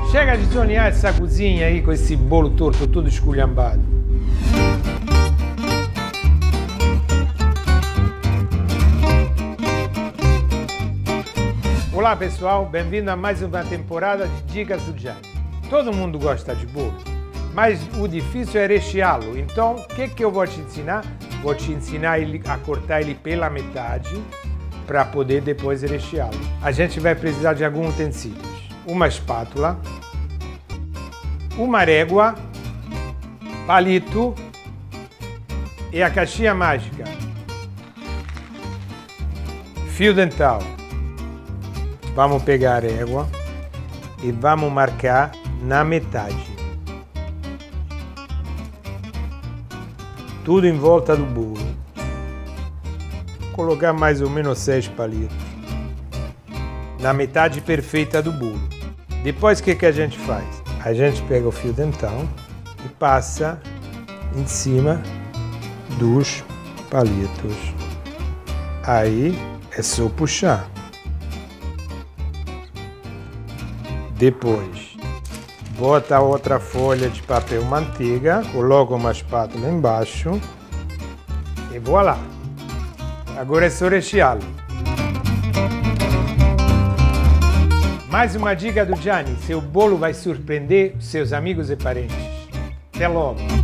Chega de zonear essa cozinha aí com esse bolo torto todo esculhambado. Olá pessoal, bem-vindo a mais uma temporada de Dicas do Gianni. Todo mundo gosta de bolo, mas o difícil é recheá-lo. Então, o que eu vou te ensinar? Vou te ensinar a cortar ele pela metade para poder depois recheá-lo. A gente vai precisar de alguns utensílios. Uma espátula, uma régua, palito e a caixinha mágica. Fio dental. Vamos pegar a régua e vamos marcar na metade. Tudo em volta do bolo. Colocar mais ou menos 6 palitos. Na metade perfeita do bolo. Depois o que a gente faz? A gente pega o fio dental e passa em cima dos palitos. Aí é só puxar. Depois, bota outra folha de papel manteiga, coloca uma espátula embaixo e voilà! Agora é só recheá-lo. Mais uma dica do Gianni, seu bolo vai surpreender seus amigos e parentes. Até logo!